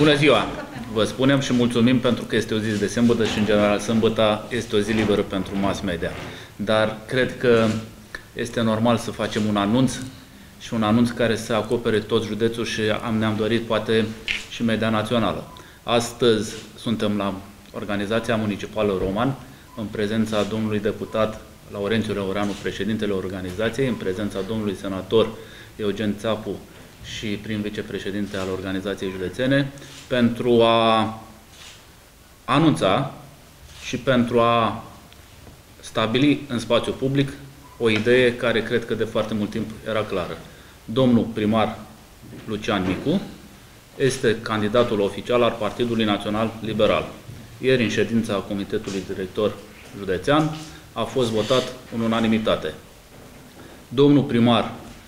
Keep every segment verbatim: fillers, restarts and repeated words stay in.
Bună ziua! Vă spunem și mulțumim pentru că este o zi de sâmbătă și, în general, sâmbăta este o zi liberă pentru mass media. Dar cred că este normal să facem un anunț și un anunț care să acopere tot județul și am, ne-am dorit poate și media națională. Astăzi suntem la Organizația Municipală Roman, în prezența domnului deputat Lansarea Candidatului, președintele organizației, în prezența domnului senator Eugen Țapu și prim vicepreședinte al organizației județene, pentru a anunța și pentru a stabili în spațiu public o idee care cred că de foarte mult timp era clară. Domnul primar Lucian Micu este candidatul oficial al Partidului Național Liberal. Ieri, în ședința Comitetului Director Județean, a fost votat în unanimitate. Domnul primar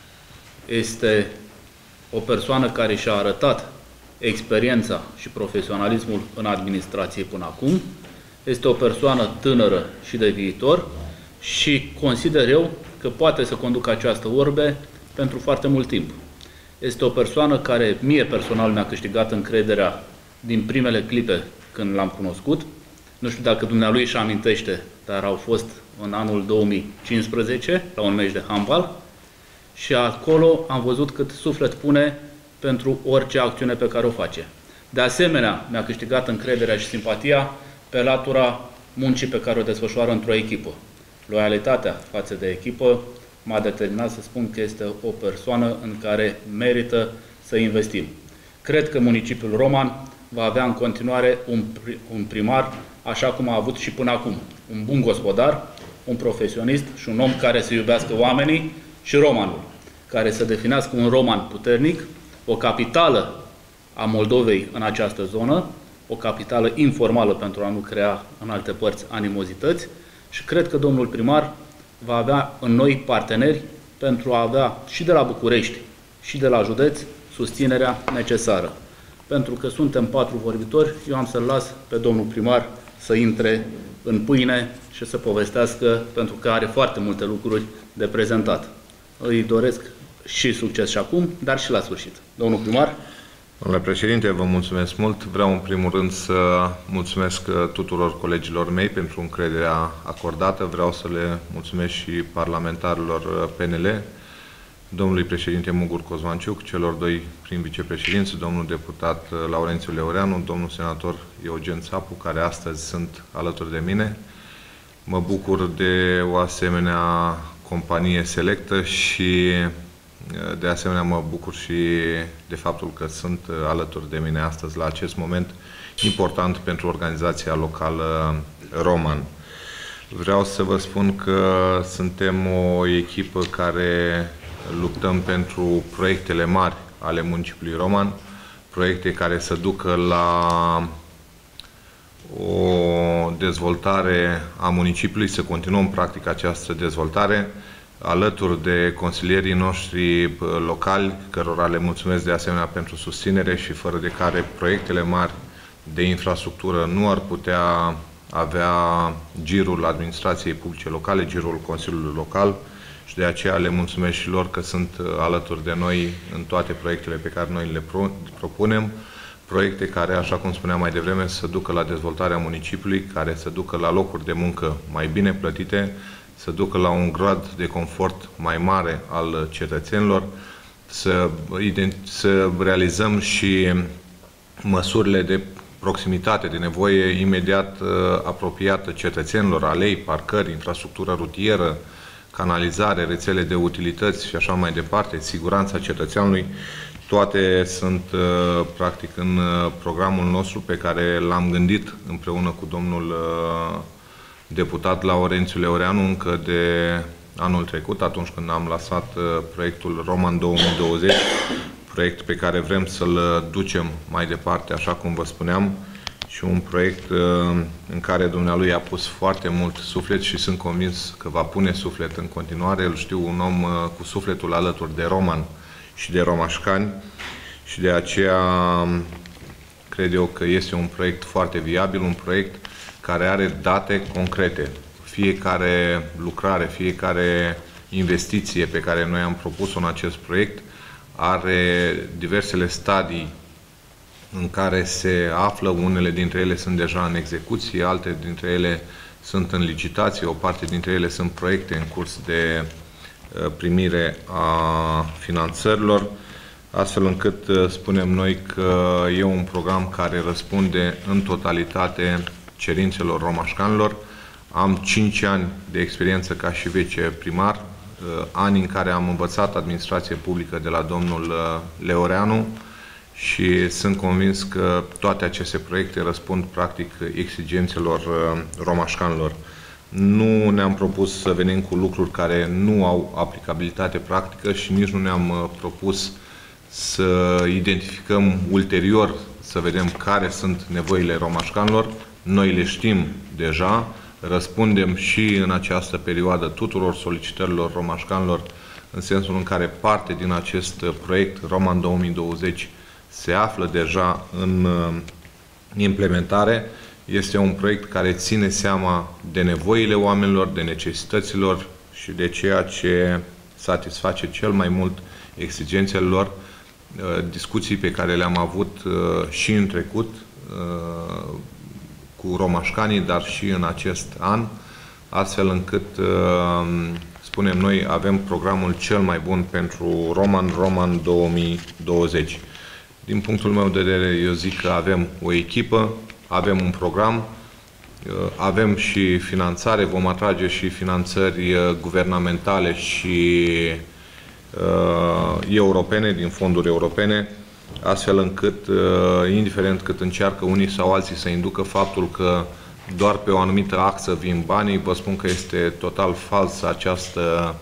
este o persoană care și-a arătat experiența și profesionalismul în administrație până acum. Este o persoană tânără și de viitor și consider eu că poate să conducă această orbe pentru foarte mult timp. Este o persoană care mie personal mi-a câștigat încrederea din primele clipe când l-am cunoscut. Nu știu dacă dumnealui își amintește, dar au fost în anul două mii cincisprezece la un meci de handbal și acolo am văzut cât suflet pune pentru orice acțiune pe care o face. De asemenea, mi-a câștigat încrederea și simpatia pe latura muncii pe care o desfășoară într-o echipă. Loialitatea față de echipă m-a determinat să spun că este o persoană în care merită să investim. Cred că municipiul Roman va avea în continuare un, un primar, așa cum a avut și până acum. Un bun gospodar, un profesionist și un om care să iubească oamenii și romanul, care să definească un roman puternic, o capitală a Moldovei în această zonă, o capitală informală pentru a nu crea în alte părți animozități și cred că domnul primar va avea în noi parteneri pentru a avea și de la București și de la județ susținerea necesară. Pentru că suntem patru vorbitori, eu am să-l las pe domnul primar să intre în pâine și să povestească, pentru că are foarte multe lucruri de prezentat. Îi doresc și succes și acum, dar și la sfârșit. Domnul primar. Domnule președinte, vă mulțumesc mult. Vreau în primul rând să mulțumesc tuturor colegilor mei pentru încrederea acordată. Vreau să le mulțumesc și parlamentarilor P N L, domnului președinte Mugur Cozmanciuc, celor doi prim vicepreședinți, domnul deputat Laurențiu Leoreanu, domnul senator Eugen Țapu, care astăzi sunt alături de mine. Mă bucur de o asemenea companie selectă și de asemenea mă bucur și de faptul că sunt alături de mine astăzi la acest moment important pentru organizația locală Roman. Vreau să vă spun că suntem o echipă care luptăm pentru proiectele mari ale municipiului Roman, proiecte care să ducă la o dezvoltare a municipiului, să continuăm practic această dezvoltare, alături de consilierii noștri locali, cărora le mulțumesc de asemenea pentru susținere și fără de care proiectele mari de infrastructură nu ar putea avea girul administrației publice locale, girul Consiliului Local, și de aceea le mulțumesc și lor că sunt alături de noi în toate proiectele pe care noi le pro propunem, proiecte care, așa cum spuneam mai devreme, să ducă la dezvoltarea municipiului, care să ducă la locuri de muncă mai bine plătite, să ducă la un grad de confort mai mare al cetățenilor, să, să realizăm și măsurile de proximitate, de nevoie imediat uh, apropiată cetățenilor, alei, parcări, infrastructură rutieră, canalizare, rețele de utilități și așa mai departe, siguranța cetățeanului. Toate sunt uh, practic în uh, programul nostru pe care l-am gândit împreună cu domnul uh, deputat Laurențiu Leoreanu încă de anul trecut, atunci când am lansat uh, proiectul Roman două mii douăzeci, proiect pe care vrem să-l ducem mai departe, așa cum vă spuneam, și un proiect uh, în care dumnealui a pus foarte mult suflet și sunt convins că va pune suflet în continuare. Îl știu un om uh, cu sufletul alături de roman și de romașcani și de aceea cred eu că este un proiect foarte viabil, un proiect care are date concrete. Fiecare lucrare, fiecare investiție pe care noi am propus-o în acest proiect are diversele stadii în care se află, unele dintre ele sunt deja în execuție, alte dintre ele sunt în licitație, o parte dintre ele sunt proiecte în curs de primire a finanțărilor, astfel încât spunem noi că e un program care răspunde în totalitate cerințelor romașcanilor. Am cinci ani de experiență ca și viceprimar, ani în care am învățat administrație publică de la domnul Leoreanu și sunt convins că toate aceste proiecte răspund practic exigențelor romașcanilor. Nu ne-am propus să venim cu lucruri care nu au aplicabilitate practică și nici nu ne-am propus să identificăm ulterior, să vedem care sunt nevoile romașcanilor. Noi le știm deja, răspundem și în această perioadă tuturor solicitărilor romașcanilor, în sensul în care parte din acest proiect Roman două mii douăzeci se află deja în implementare. Este un proiect care ține seama de nevoile oamenilor, de necesităților și de ceea ce satisface cel mai mult exigențele lor. Discuții pe care le-am avut și în trecut cu romașcanii, dar și în acest an, astfel încât, spunem noi, avem programul cel mai bun pentru Roman, Roman două mii douăzeci. Din punctul meu de vedere, eu zic că avem o echipă, avem un program, avem și finanțare, vom atrage și finanțări guvernamentale și uh, europene, din fonduri europene, astfel încât, uh, indiferent cât încearcă unii sau alții să inducă faptul că doar pe o anumită axă vin banii, vă spun că este total falsă această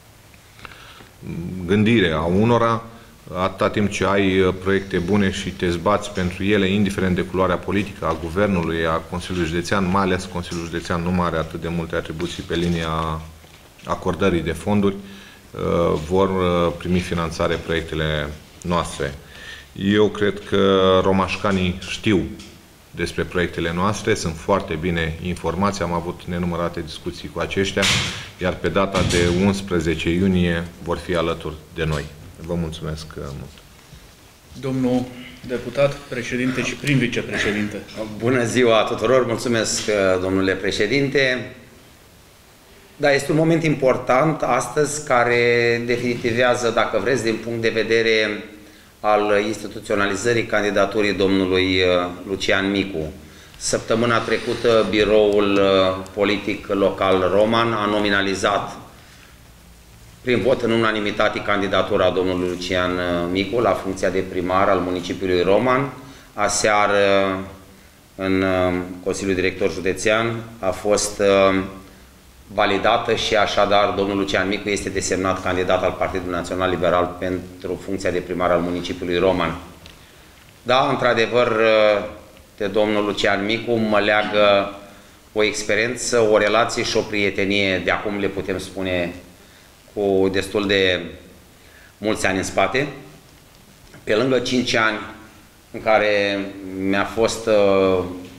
gândire a unora. Atâta timp ce ai proiecte bune și te zbați pentru ele, indiferent de culoarea politică a Guvernului, a Consiliului Județean, mai ales Consiliul Județean nu are atât de multe atribuții pe linia acordării de fonduri, vor primi finanțare proiectele noastre. Eu cred că romașcanii știu despre proiectele noastre, sunt foarte bine informați, am avut nenumărate discuții cu aceștia, iar pe data de unsprezece iunie vor fi alături de noi. Vă mulțumesc mult. Domnul deputat, președinte și prim vicepreședinte. Bună ziua tuturor, mulțumesc domnule președinte. Da, este un moment important astăzi care definitivează, dacă vreți, din punct de vedere al instituționalizării candidaturii domnului Lucian Micu. Săptămâna trecută, biroul politic local roman a nominalizat prin vot în unanimitate candidatura domnului Lucian Micu la funcția de primar al municipiului Roman. Aseară, în Consiliul Director Județean, a fost validată și așadar domnul Lucian Micu este desemnat candidat al Partidului Național Liberal pentru funcția de primar al municipiului Roman. Da, într-adevăr, de domnul Lucian Micu mă leagă o experiență, o relație și o prietenie, de acum le putem spune, cu destul de mulți ani în spate. Pe lângă cinci ani în care mi-a fost uh,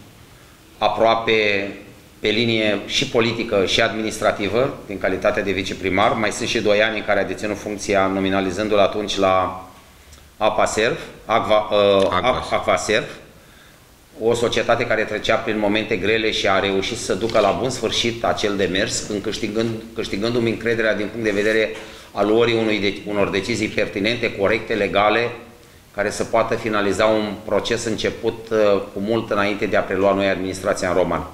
aproape pe linie și politică și administrativă, din calitate de viceprimar, mai sunt și doi ani în care a deținut funcția nominalizându-l atunci la Apaserv, Agva, uh, Acvaserv, o societate care trecea prin momente grele și a reușit să ducă la bun sfârșit acel demers, câștigând, câștigându-mi încrederea din punct de vedere al luării unui de, unor decizii pertinente, corecte, legale, care să poată finaliza un proces început uh, cu mult înainte de a prelua noi administrația în Roman.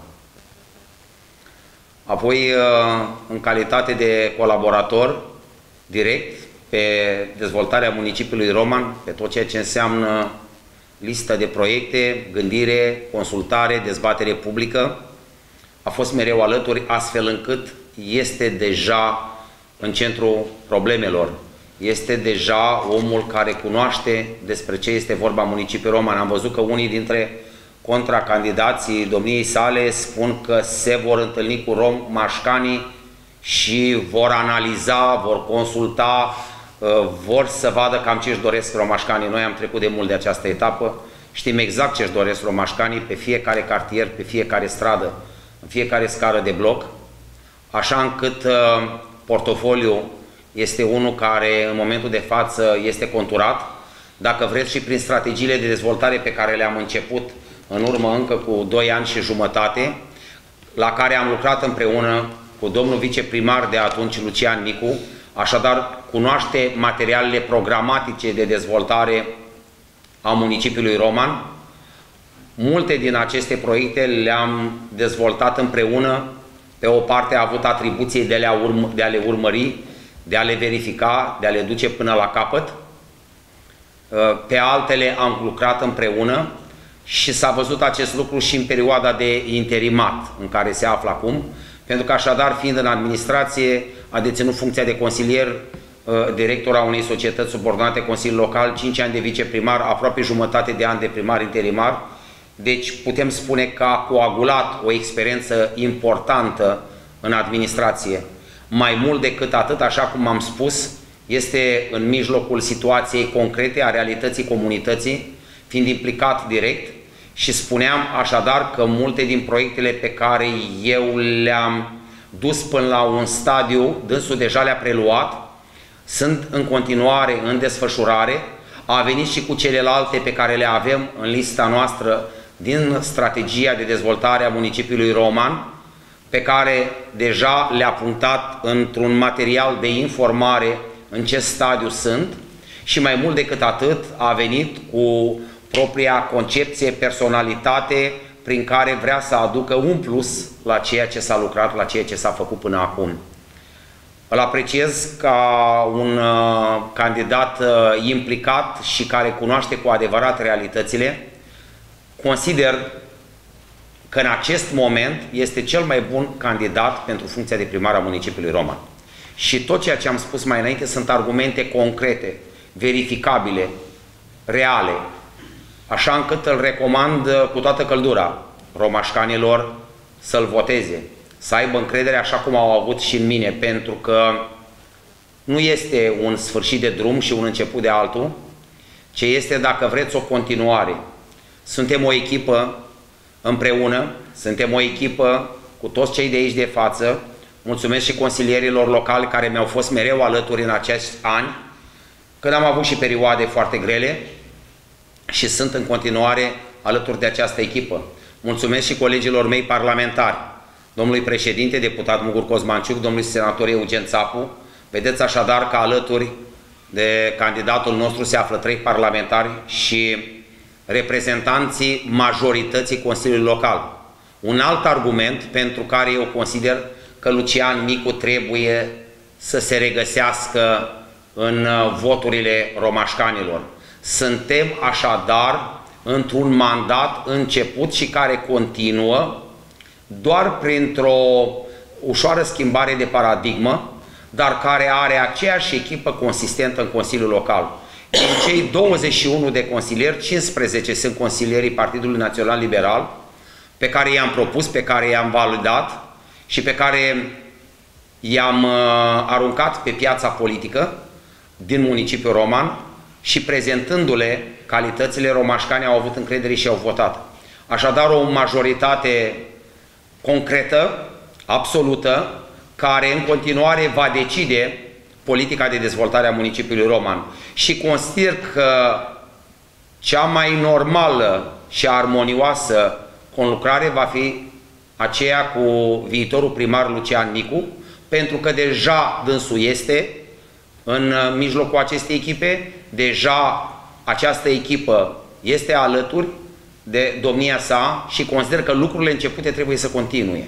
Apoi, uh, în calitate de colaborator direct pe dezvoltarea municipiului Roman, pe tot ceea ce înseamnă listă de proiecte, gândire, consultare, dezbatere publică, a fost mereu alături, astfel încât este deja în centrul problemelor. Este deja omul care cunoaște despre ce este vorba în municipiul Roman. Am văzut că unii dintre contracandidații domniei sale spun că se vor întâlni cu romașcanii și vor analiza, vor consulta, vor să vadă cam ce își doresc romașcanii. Noi am trecut de mult de această etapă, știm exact ce își doresc romașcanii pe fiecare cartier, pe fiecare stradă, în fiecare scară de bloc, așa încât uh, portofoliul este unul care în momentul de față este conturat, dacă vreți și prin strategiile de dezvoltare pe care le-am început în urmă încă cu doi ani și jumătate, la care am lucrat împreună cu domnul viceprimar de atunci, Lucian Nicu, așadar cunoaște materialele programatice de dezvoltare a municipiului Roman. Multe din aceste proiecte le-am dezvoltat împreună. Pe o parte a avut atribuții de, le urmă, de a le urmări, de a le verifica, de a le duce până la capăt. Pe altele am lucrat împreună și s-a văzut acest lucru și în perioada de interimat în care se află acum, pentru că așadar, fiind în administrație, a deținut funcția de consilier director a unei societăți subordonate Consiliul Local, cinci ani de viceprimar, aproape jumătate de ani de primar interimar. Deci putem spune că a coagulat o experiență importantă în administrație. Mai mult decât atât, așa cum am spus, este în mijlocul situației concrete a realității comunității, fiind implicat direct, și spuneam așadar că multe din proiectele pe care eu le-am dus până la un stadiu, dânsul deja le-a preluat, sunt în continuare în desfășurare, a venit și cu celelalte pe care le avem în lista noastră din strategia de dezvoltare a municipiului Roman, pe care deja le-a punctat într-un material de informare în ce stadiu sunt, și mai mult decât atât a venit cu propria concepție, personalitate, prin care vrea să aducă un plus la ceea ce s-a lucrat, la ceea ce s-a făcut până acum. Îl apreciez ca un uh, candidat uh, implicat și care cunoaște cu adevărat realitățile. Consider că în acest moment este cel mai bun candidat pentru funcția de primar a municipiului Roman. Și tot ceea ce am spus mai înainte sunt argumente concrete, verificabile, reale, așa încât îl recomand cu toată căldura romașcanilor să-l voteze, să aibă încredere așa cum au avut și în mine, pentru că nu este un sfârșit de drum și un început de altul, ci este, dacă vreți, o continuare. Suntem o echipă împreună, suntem o echipă cu toți cei de aici de față. Mulțumesc și consilierilor locali care mi-au fost mereu alături în acești ani, când am avut și perioade foarte grele, și sunt în continuare alături de această echipă. Mulțumesc și colegilor mei parlamentari, domnului președinte, deputat Mugur Cosmanciuc, domnului senator Eugen Țapu. Vedeți așadar că alături de candidatul nostru se află trei parlamentari și reprezentanții majorității Consiliului Local. Un alt argument pentru care eu consider că Lucian Nicu trebuie să se regăsească în voturile romașcanilor. Suntem așadar într-un mandat început și care continuă doar printr-o ușoară schimbare de paradigmă, dar care are aceeași echipă consistentă în Consiliul Local. Din cei douăzeci și unu de consilieri, cincisprezece sunt consilierii Partidului Național Liberal, pe care i-am propus, pe care i-am validat și pe care i-am uh, aruncat pe piața politică din municipiul Roman, și prezentându-le calitățile, romașcanii au avut încredere și au votat. Așadar, o majoritate concretă, absolută, care în continuare va decide politica de dezvoltare a municipiului Roman. Și consider că cea mai normală și armonioasă conlucrare va fi aceea cu viitorul primar Lucian Nicu, pentru că deja dânsul este în mijlocul acestei echipe, deja această echipă este alături de domnia sa și consider că lucrurile începute trebuie să continue.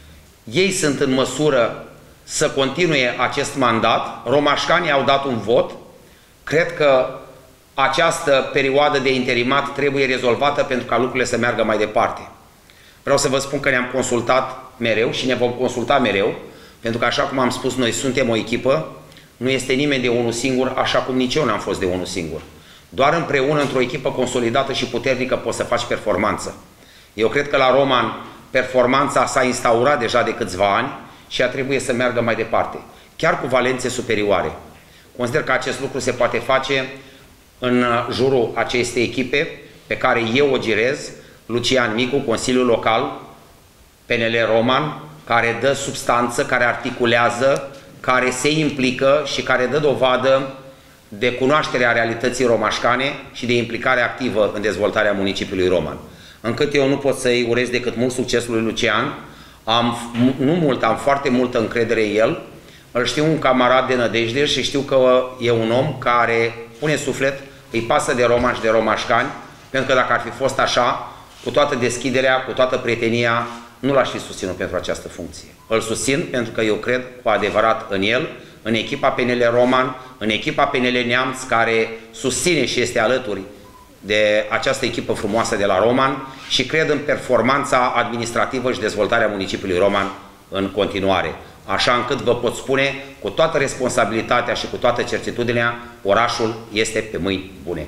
Ei sunt în măsură să continue acest mandat, romașcanii au dat un vot, cred că această perioadă de interimat trebuie rezolvată pentru ca lucrurile să meargă mai departe. Vreau să vă spun că ne-am consultat mereu și ne vom consulta mereu, pentru că, așa cum am spus, noi suntem o echipă, nu este nimeni de unul singur, așa cum nici eu n-am fost de unul singur. Doar împreună, într-o echipă consolidată și puternică, poți să faci performanță. Eu cred că la Roman performanța s-a instaurat deja de câțiva ani și ea trebuie să meargă mai departe, chiar cu valențe superioare. Consider că acest lucru se poate face în jurul acestei echipe pe care eu o girez, Lucian Nicu, Consiliul Local, P N L Roman, care dă substanță, care articulează, care se implică și care dă dovadă de cunoașterea realității romașcane și de implicare activă în dezvoltarea municipiului roman. Încât eu nu pot să-i urez decât mult succesul lui Lucian. Am, nu mult, am foarte multă încredere în el. Îl știu un camarad de nădejde și știu că e un om care pune suflet, îi pasă de romani și de romașcani, pentru că dacă ar fi fost așa, cu toată deschiderea, cu toată prietenia, nu l-aș fi susținut pentru această funcție. Îl susțin pentru că eu cred cu adevărat în el, în echipa P N L Roman, în echipa P N L Neamț, care susține și este alături de această echipă frumoasă de la Roman și cred în performanța administrativă și dezvoltarea municipiului Roman în continuare. Așa încât vă pot spune, cu toată responsabilitatea și cu toată certitudinea, orașul este pe mâini bune.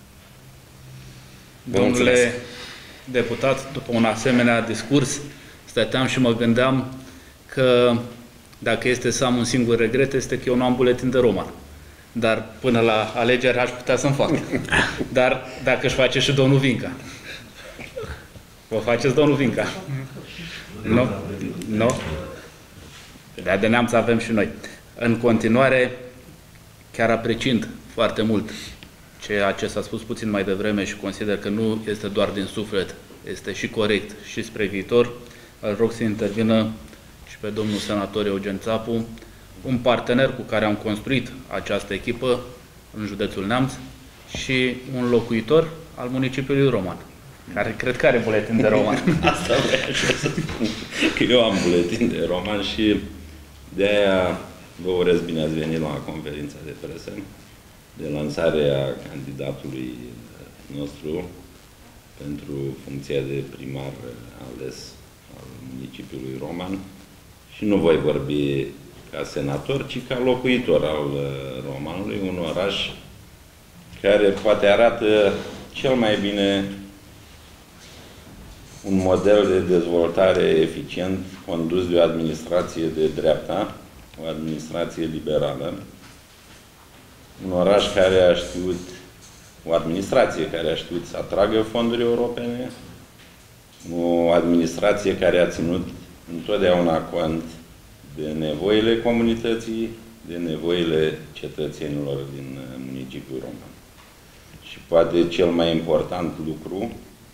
Domnule deputat, după un asemenea discurs, stăteam și mă gândeam că dacă este să am un singur regret, este că eu nu am buletin de roman. Dar până la alegeri aș putea să-mi fac. Dar dacă își face și domnul Vinca. Vă faceți, domnul Vinca? Nu? Nu? De de Neamț avem și noi. În continuare, chiar apreciind foarte mult ceea ce s-a spus puțin mai devreme și consider că nu este doar din suflet, este și corect și spre viitor, îl rog să intervină și pe domnul senator Eugen Țapu, un partener cu care am construit această echipă în județul Neamț și un locuitor al municipiului Roman, care cred că are buletin de roman. Asta vreau și să spun, că eu am buletin de roman și de-aia vă urez bine ați venit la conferința de presă de lansarea candidatului nostru pentru funcția de primar ales al municipiului Roman și nu voi vorbi ca senator, ci ca locuitor al Romanului, un oraș care poate arată cel mai bine un model de dezvoltare eficient condus de o administrație de dreapta, o administrație liberală, un oraș care a știut, o administrație care a știut să atragă fonduri europene, o administrație care a ținut întotdeauna cont de nevoile comunității, de nevoile cetățenilor din municipiul Roman. Și poate cel mai important lucru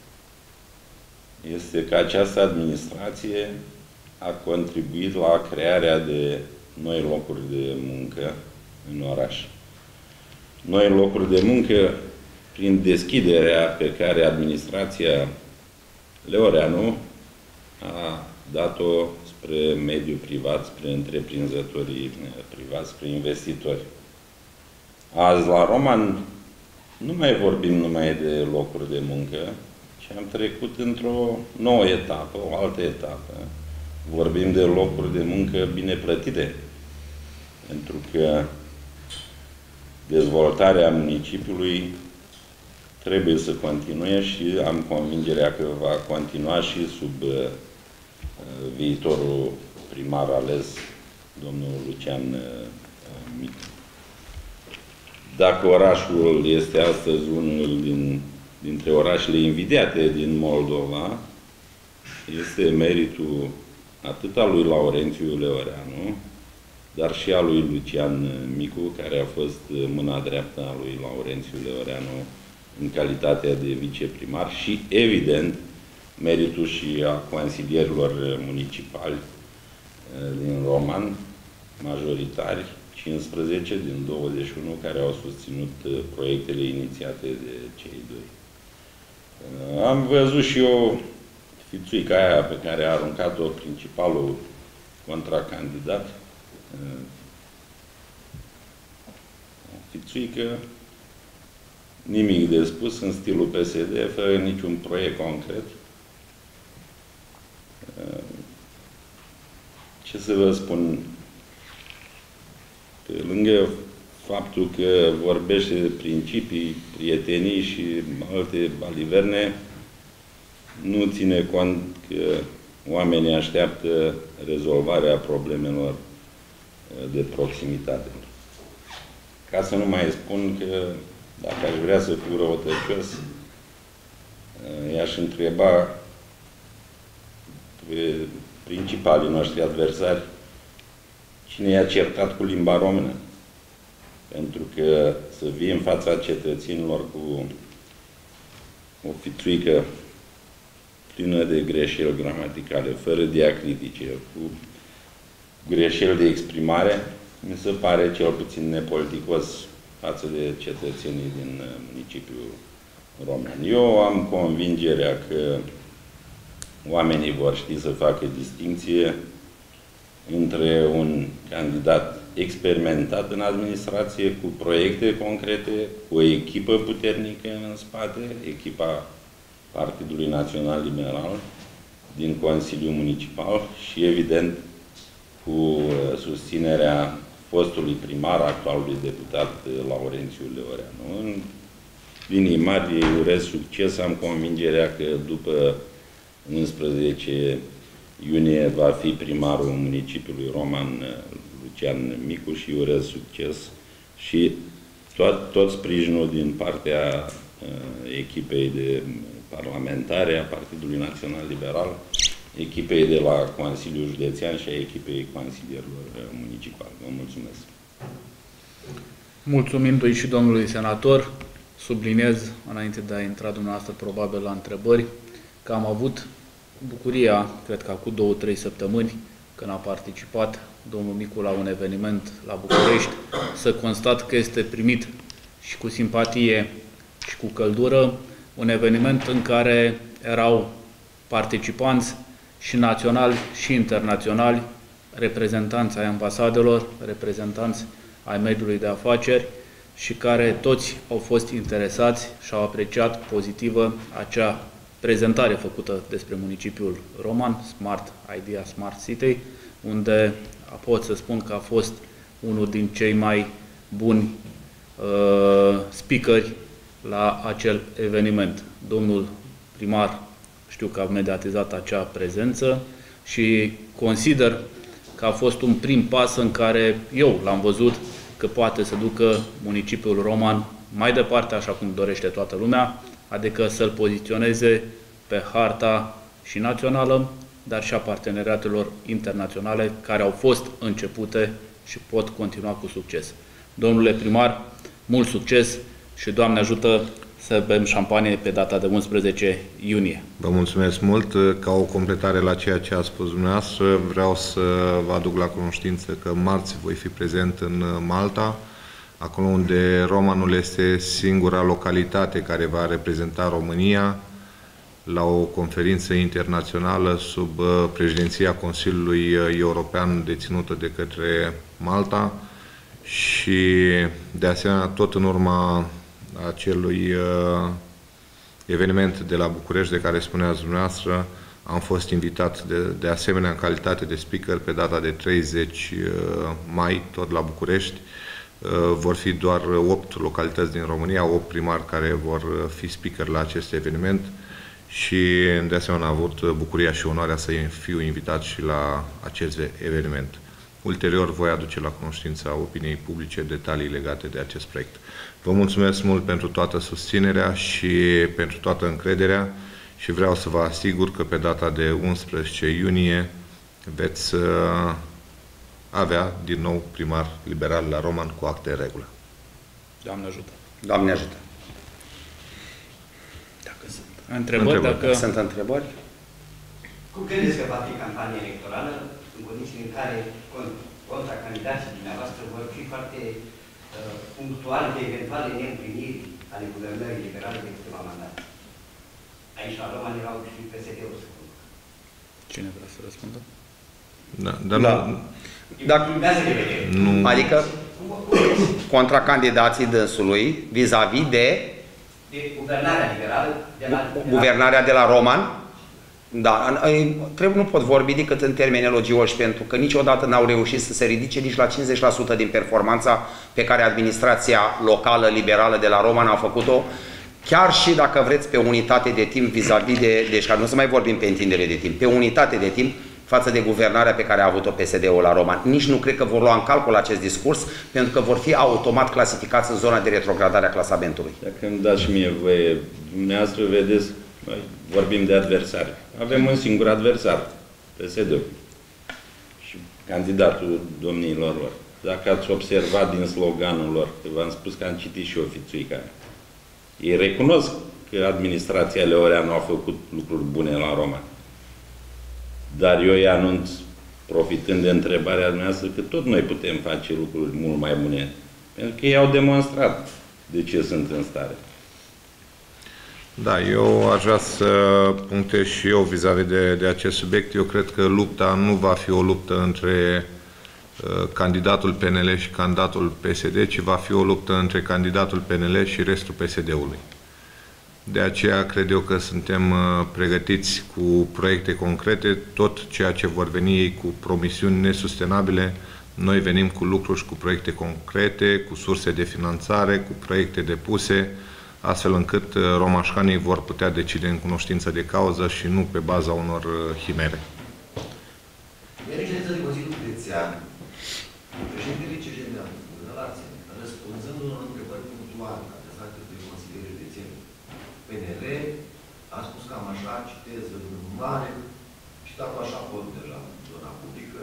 este că această administrație a contribuit la crearea de noi locuri de muncă în oraș. Noi locuri de muncă prin deschiderea pe care administrația Leoreanu a dat-o spre mediul privat, spre întreprinzătorii privați, spre investitori. Azi, la Roman, nu mai vorbim numai de locuri de muncă, ci am trecut într-o nouă etapă, o altă etapă. Vorbim de locuri de muncă bine plătite, pentru că dezvoltarea municipiului trebuie să continue și am convingerea că va continua și sub uh, viitorul primar ales, domnul Lucian uh, Micu. Dacă orașul este astăzi unul din, dintre orașele invidiate din Moldova, este meritul atât al lui Laurențiu Leoreanu, dar și al lui Lucian Micu, care a fost mâna dreaptă a lui Laurențiu Leoreanu în calitatea de viceprimar și, evident, meritul și a consilierilor municipali din Roman, majoritari, cincisprezece din douăzeci și unu, care au susținut proiectele inițiate de cei doi. Am văzut și eu fițuica aia pe care a aruncat-o principalul contracandidat. Fițuică, nimic de spus, în stilul P S D, fără niciun proiect concret. Ce să vă spun? Pe lângă faptul că vorbește de principii, prietenii și alte baliverne, nu ține cont că oamenii așteaptă rezolvarea problemelor de proximitate. Ca să nu mai spun că dacă aș vrea să fiu răutăcios, i-aș întreba pe principalii noștri adversari cine i-a certat cu limba română. Pentru că să vii în fața cetățenilor cu o fițuică plină de greșeli gramaticale, fără diacritice, cu greșeli de exprimare, mi se pare cel puțin nepoliticos față de cetățenii din municipiul Roman. Eu am convingerea că oamenii vor ști să facă distinție între un candidat experimentat în administrație, cu proiecte concrete, cu o echipă puternică în spate, echipa Partidului Național Liberal din Consiliul Municipal și, evident, cu susținerea fostului primar, actualului deputat Laurențiu Leoreanu. În linii mari îi urez succes, am convingerea că după unsprezece iunie va fi primarul municipiului Roman, Lucian Micu, și îi urez succes și tot, tot sprijinul din partea uh, echipei de parlamentare a Partidului Național Liberal, echipei de la Consiliul Județean și a echipei consilierilor municipali. Vă mulțumesc! Mulțumindu-i și domnului senator, subliniez, înainte de a intra dumneavoastră probabil la întrebări, că am avut bucuria, cred că acum două, trei săptămâni, când a participat domnul Micu la un eveniment la București, să constat că este primit și cu simpatie și cu căldură, un eveniment în care erau participanți și naționali și internaționali, reprezentanți ai ambasadelor, reprezentanți ai mediului de afaceri, și care toți au fost interesați și au apreciat pozitivă acea prezentare făcută despre municipiul Roman, Smart Idea, Smart City, unde pot să spun că a fost unul din cei mai buni uh, speakeri la acel eveniment. Domnul primar, știu că a mediatizat acea prezență și consider că a fost un prim pas în care eu l-am văzut că poate să ducă municipiul Roman mai departe, așa cum dorește toată lumea, adică să-l poziționeze pe harta și națională, dar și a parteneriatelor internaționale care au fost începute și pot continua cu succes. Domnule primar, mult succes și Doamne ajută să bem șampanie pe data de unsprezece iunie. Vă mulțumesc mult. Ca o completare la ceea ce a spus dumneavoastră, vreau să vă aduc la cunoștință că marți voi fi prezent în Malta, acolo unde Romanul este singura localitate care va reprezenta România la o conferință internațională sub președinția Consiliului European deținută de către Malta și, de asemenea, tot în urma acelui uh, eveniment de la București de care spuneați dumneavoastră, am fost invitat de, de asemenea în calitate de speaker pe data de treizeci mai, tot la București. Uh, vor fi doar opt localități din România, opt primari care vor fi speaker la acest eveniment și de asemenea am avut bucuria și onoarea să fiu invitat și la acest eveniment. Ulterior voi aduce la cunoștința opiniei publice detalii legate de acest proiect. Vă mulțumesc mult pentru toată susținerea și pentru toată încrederea și vreau să vă asigur că pe data de unsprezece iunie veți avea din nou primar liberal la Roman cu acte în regulă. Doamne ajută! Doamne ajută! Dacă sunt întrebări, întrebări. dacă... Sunt întrebări? Cum credeți că va fi campania electorală în condiții în care contra candidații dumneavoastră vor fi foarte uh, punctuali de eventuale neîmpliniri ale guvernării liberale de câteva mandate? Aici la Roman erau și P S D-ul să conducă. Cine vrea să răspundă? Da, dar da. nu... Dacă, nu... Adică contra candidații dânsului vis-a-vis de... De guvernarea liberală de la... Guvernarea de la Roman. Da, trebuie, nu pot vorbi decât în termeni elogioși, pentru că niciodată n-au reușit să se ridice nici la cincizeci la sută din performanța pe care administrația locală liberală de la Roman a făcut-o, chiar și dacă vreți pe unitate de timp vis-a-vis de, deci nu să mai vorbim pe întindere de timp, pe unitate de timp față de guvernarea pe care a avut-o P S D-ul la Roman. Nici nu cred că vor lua în calcul acest discurs, pentru că vor fi automat clasificați în zona de retrogradare a clasamentului. Dacă îmi dați și mie voie, dumneavoastră vedeți, noi vorbim de adversari. Avem un singur adversar, P S D-ul și candidatul domniilor lor. dacă ați observat din sloganul lor, că v-am spus că am citit și eu fițuica aia. Ei recunosc că administrația Leoreanu a făcut lucruri bune la Roma. Dar eu îi anunț, profitând de întrebarea dumneavoastră, că tot noi putem face lucruri mult mai bune. Pentru că ei au demonstrat de ce sunt în stare. Da, eu aș vrea să punctez și eu vis-a-vis de, de acest subiect. Eu cred că lupta nu va fi o luptă între uh, candidatul P N L și candidatul P S D, ci va fi o luptă între candidatul P N L și restul P S D-ului. De aceea cred eu că suntem uh, pregătiți cu proiecte concrete, tot ceea ce vor veni ei cu promisiuni nesustenabile, noi venim cu lucruri și cu proiecte concrete, cu surse de finanțare, cu proiecte depuse, astfel încât uh, romașcanii vor putea decide în cunoștință de cauză și nu pe baza unor uh, chimere. Iar în ședința de Consiliul Județean, președintele C J M, răspunzând unor întrebări punctuale adresate de consilierii județeni P N L, a spus cam așa, citez în mare, citatul așa pot deja în zona publică,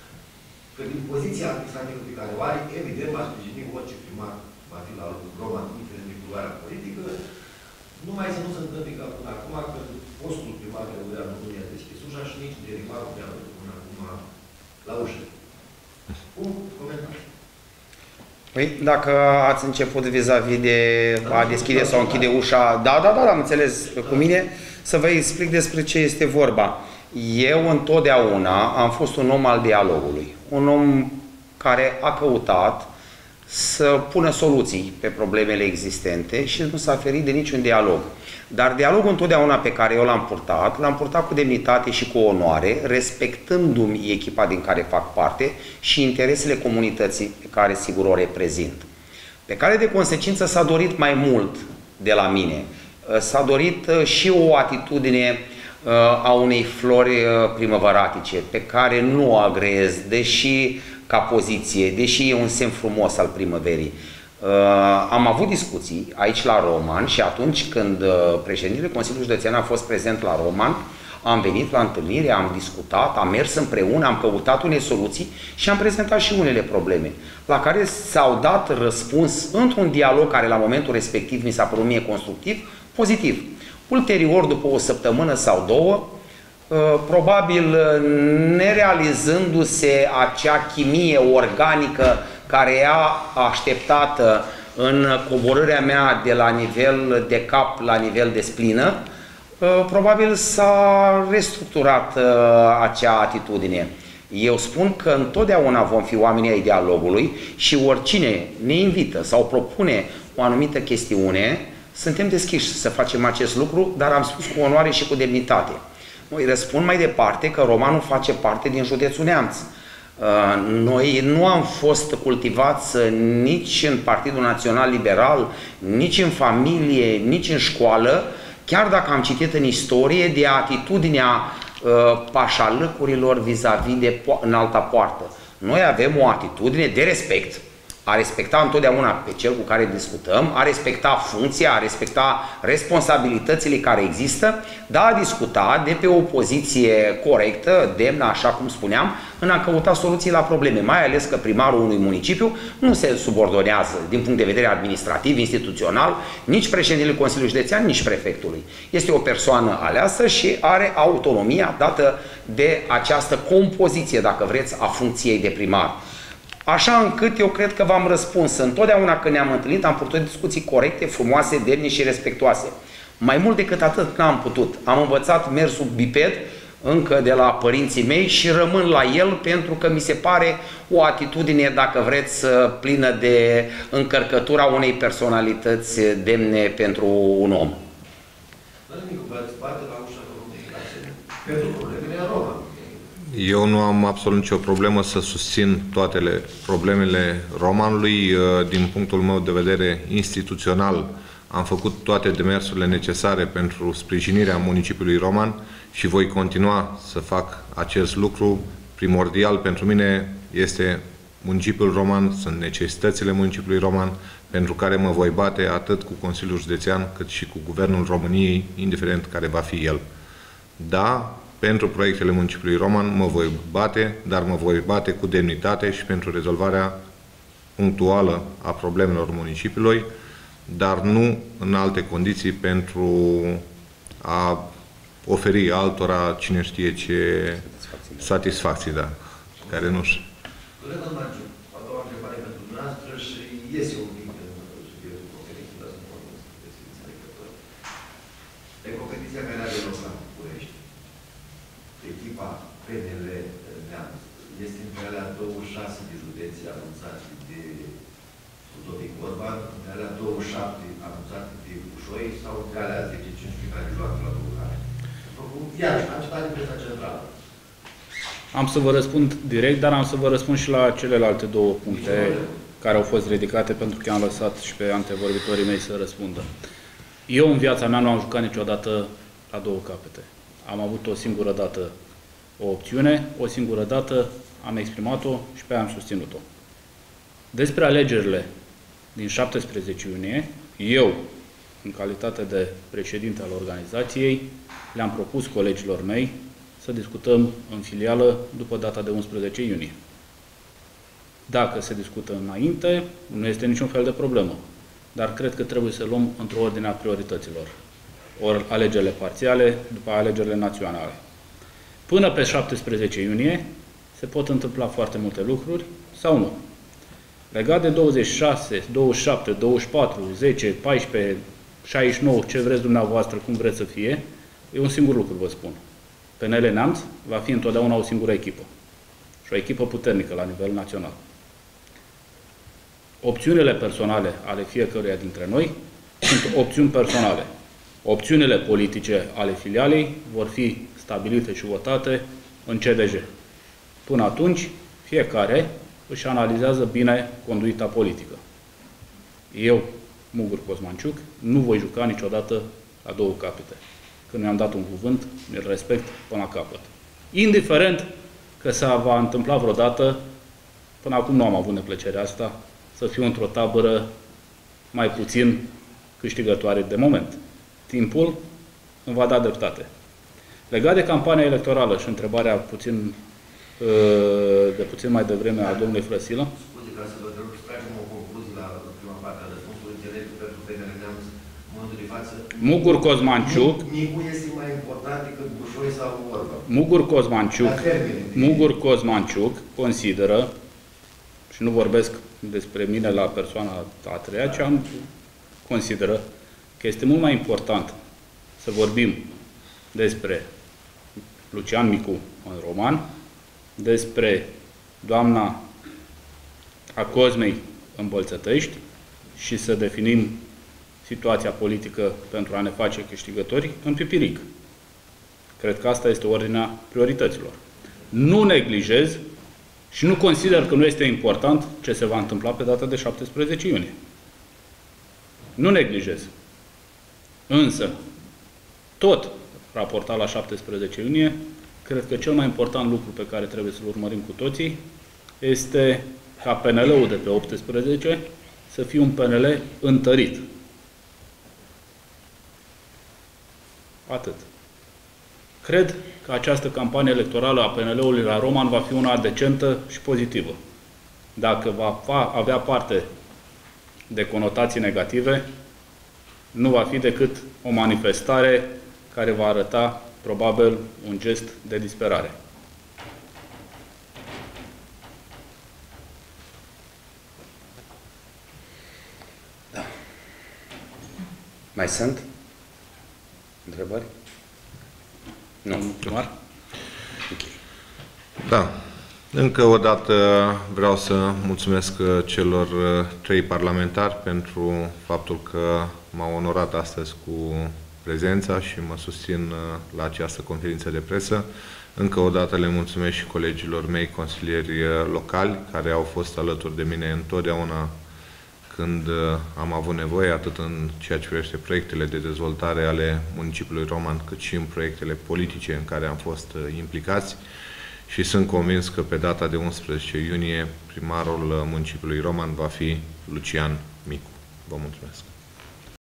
că din poziția administrativă pe care o are, evident va sprijini orice primar va fi la Roma, indiferent de culoarea politică, numai să nu se întâmple ca până acum, că postul primar de Leoreanu nu i-a deschis ușa și nici derivatul de până acum la ușă. Cum comentați? Păi, dacă ați început vis-a-vis de a deschide sau închide ușa, da, da, da, am înțeles cu mine, să vă explic despre ce este vorba. Eu întotdeauna am fost un om al dialogului, un om care a căutat să pună soluții pe problemele existente și nu s-a ferit de niciun dialog. Dar dialogul întotdeauna pe care eu l-am purtat, l-am purtat cu demnitate și cu onoare, respectându-mi echipa din care fac parte și interesele comunității pe care sigur o reprezint. Pe care de consecință s-a dorit mai mult de la mine. S-a dorit și o atitudine a unei flori primăvăratice, pe care nu o agreez, deși ca poziție, deși e un semn frumos al primăverii. Uh, am avut discuții aici la Roman și atunci când uh, președintele Consiliului Județean a fost prezent la Roman, am venit la întâlnire, am discutat, am mers împreună, am căutat unele soluții și am prezentat și unele probleme, la care s-au dat răspuns într-un dialog care la momentul respectiv mi s-a părut mie constructiv, pozitiv. Ulterior, după o săptămână sau două, probabil nerealizându-se acea chimie organică care era așteptată în coborârea mea de la nivel de cap la nivel de splină, probabil s-a restructurat acea atitudine. Eu spun că întotdeauna vom fi oamenii ai dialogului și oricine ne invită sau propune o anumită chestiune, suntem deschiși să facem acest lucru, dar am spus cu onoare și cu demnitate. Îi răspund mai departe că Romanul face parte din județul Neamț. Noi nu am fost cultivați nici în Partidul Național Liberal, nici în familie, nici în școală, chiar dacă am citit în istorie de atitudinea pașalăcurilor vis-a-vis de în alta poartă. Noi avem o atitudine de respect, a respecta întotdeauna pe cel cu care discutăm, a respecta funcția, a respecta responsabilitățile care există, dar a discuta de pe o poziție corectă, demnă, așa cum spuneam, în a căuta soluții la probleme, mai ales că primarul unui municipiu nu se subordonează din punct de vedere administrativ, instituțional, nici președintele Consiliului Județean, nici prefectului. Este o persoană aleasă și are autonomia dată de această compoziție, dacă vreți, a funcției de primar. Așa încât eu cred că v-am răspuns. Întotdeauna când ne-am întâlnit am purtat discuții corecte, frumoase, demne și respectuoase. Mai mult decât atât n-am putut. Am învățat mersul biped încă de la părinții mei și rămân la el pentru că mi se pare o atitudine, dacă vreți, plină de încărcătura unei personalități demne pentru un om. Pentru problemele Roma. Eu nu am absolut nicio problemă să susțin toate problemele Romanului. Din punctul meu de vedere instituțional, am făcut toate demersurile necesare pentru sprijinirea municipiului Roman și voi continua să fac acest lucru. Primordial pentru mine este municipiul Roman, sunt necesitățile municipiului Roman, pentru care mă voi bate atât cu Consiliul Județean, cât și cu Guvernul României, indiferent care va fi el. Da, pentru proiectele municipiului Roman mă voi bate, dar mă voi bate cu demnitate și pentru rezolvarea punctuală a problemelor municipiului, dar nu în alte condiții pentru a oferi altora cine știe ce satisfacții, satisfacții da, care nu știu. Domnule Marciu, a doua întrebare pentru dumneavoastră și iese un pic în subiectul competiției, dar sunt convins că sunteți înțelegători. Pe competiția care are loc la București, echipa P N L Neamț este între alea douăzeci și șase de județe anunțate de Ludovic Orban, între alea douăzeci și șapte anunțate de Bușoi sau între alea zece cincisprezece care joacă la Bulgaria. Iarăși, am citat din presa centrală. Am să vă răspund direct, dar am să vă răspund și la celelalte două puncte care au fost ridicate, pentru că am lăsat și pe antevorbitorii mei să răspundă. Eu în viața mea nu am jucat niciodată la două capete. Am avut o singură dată o opțiune, o singură dată am exprimat-o și pe aia am susținut-o. Despre alegerile din șaptesprezece iunie, eu, în calitate de președinte al organizației, le-am propus colegilor mei să discutăm în filială după data de unsprezece iunie. Dacă se discută înainte, nu este niciun fel de problemă. Dar cred că trebuie să luăm într-o ordine a priorităților. Ori alegerile parțiale, după alegerile naționale. Până pe șaptesprezece iunie se pot întâmpla foarte multe lucruri sau nu. Legat de douăzeci și șase, douăzeci și șapte, douăzeci și patru, zece, paisprezece, șaizeci și nouă, ce vreți dumneavoastră, cum vreți să fie, e un singur lucru, vă spun. P N L Neamț va fi întotdeauna o singură echipă. Și o echipă puternică la nivel național. Opțiunile personale ale fiecăruia dintre noi sunt opțiuni personale. Opțiunile politice ale filialei vor fi stabilite și votate în C D J. Până atunci, fiecare își analizează bine conduita politică. Eu, Mugur Cosmanciuc, nu voi juca niciodată la două capete. Când mi-am dat un cuvânt, îl respect până la capăt. Indiferent că se va întâmpla vreodată, până acum nu am avut neplăcerea asta, să fiu într-o tabără mai puțin câștigătoare de moment. Timpul îmi va da dreptate. Legat de campania electorală și întrebarea puțin, de puțin mai devreme a domnului Frăsilă. Scuze, ca să vă rog să tragem o concluzie la prima parte a răspunsului. Înțeleg că pentru P N L Neamț, în momentul de față, Mugur Cosmanciuc, Nicu este mai important decât Bușoi sau Orban. Mugur Cosmanciuc, Mugur Cosmanciuc consideră, și nu vorbesc despre mine la persoana a treia, ci am consideră că este mult mai important să vorbim despre Lucian Micu în roman, despre doamna a Cosmei în Bălțătăști și să definim situația politică pentru a ne face câștigători în Pipiric. Cred că asta este ordinea priorităților. Nu neglijez și nu consider că nu este important ce se va întâmpla pe data de șaptesprezece iunie. Nu neglijez. Însă, tot raportat la șaptesprezece iunie, cred că cel mai important lucru pe care trebuie să-l urmărim cu toții este ca P N L-ul de pe optsprezece să fie un P N L întărit. Atât. Cred că această campanie electorală a P N L-ului la Roman va fi una decentă și pozitivă. Dacă va avea parte de conotații negative, nu va fi decât o manifestare care va arăta, probabil, un gest de disperare. Da. Mai sunt întrebări? Nu. Primar? Da. Încă o dată vreau să mulțumesc celor trei parlamentari pentru faptul că m-au onorat astăzi cu prezența și mă susțin la această conferință de presă. Încă o dată le mulțumesc și colegilor mei consilieri locali care au fost alături de mine întotdeauna când am avut nevoie, atât în ceea ce privește proiectele de dezvoltare ale municipiului Roman, cât și în proiectele politice în care am fost implicați. Și sunt convins că pe data de unsprezece iunie primarul municipiului Roman va fi Lucian Micu. Vă mulțumesc!